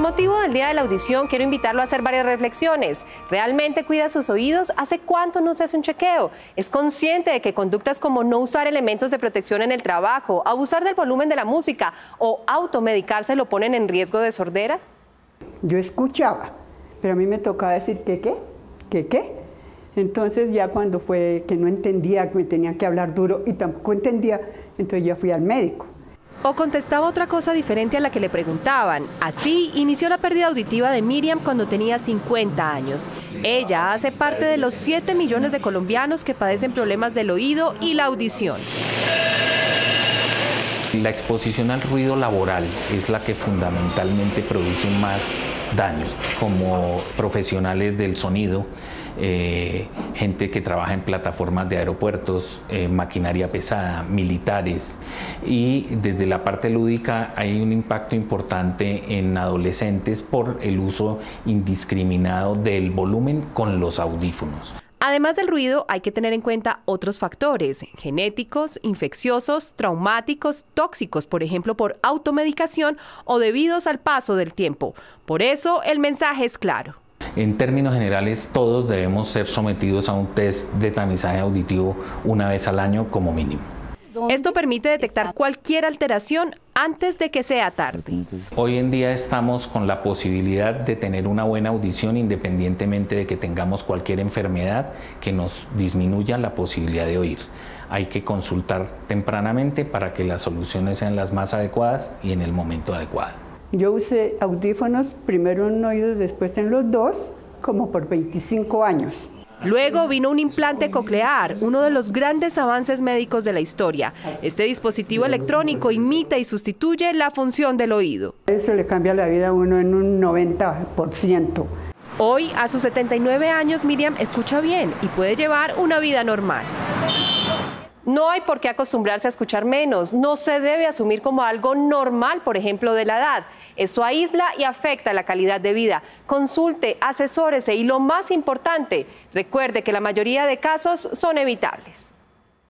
motivo del Día de la Audición, quiero invitarlo a hacer varias reflexiones. ¿Realmente cuida sus oídos? ¿Hace cuánto no se hace un chequeo? ¿Es consciente de que conductas como no usar elementos de protección en el trabajo, abusar del volumen de la música o automedicarse lo ponen en riesgo de sordera? Yo escuchaba, pero a mí me tocaba decir ¿qué? Entonces ya cuando fue que no entendía, que me tenía que hablar duro y tampoco entendía, entonces ya fui al médico. O contestaba otra cosa diferente a la que le preguntaban. Así inició la pérdida auditiva de Miriam cuando tenía 50 años. Ella hace parte de los 7 millones de colombianos que padecen problemas del oído y la audición. La exposición al ruido laboral es la que fundamentalmente produce más daños, como profesionales del sonido, gente que trabaja en plataformas de aeropuertos, maquinaria pesada, militares, y desde la parte lúdica hay un impacto importante en adolescentes por el uso indiscriminado del volumen con los audífonos. Además del ruido, hay que tener en cuenta otros factores genéticos, infecciosos, traumáticos, tóxicos, por ejemplo, por automedicación o debidos al paso del tiempo. Por eso, el mensaje es claro. En términos generales, todos debemos ser sometidos a un test de tamizaje auditivo una vez al año como mínimo. Esto permite detectar cualquier alteración antes de que sea tarde. Hoy en día estamos con la posibilidad de tener una buena audición independientemente de que tengamos cualquier enfermedad que nos disminuya la posibilidad de oír. Hay que consultar tempranamente para que las soluciones sean las más adecuadas y en el momento adecuado. Yo usé audífonos primero en un oído, después en los dos, como por 25 años. Luego vino un implante coclear, uno de los grandes avances médicos de la historia. Este dispositivo electrónico imita y sustituye la función del oído. Eso le cambia la vida a uno en un 90%. Hoy, a sus 79 años, Miriam escucha bien y puede llevar una vida normal. No hay por qué acostumbrarse a escuchar menos, no se debe asumir como algo normal, por ejemplo, de la edad. Eso aísla y afecta la calidad de vida. Consulte, asesórese y lo más importante, recuerde que la mayoría de casos son evitables.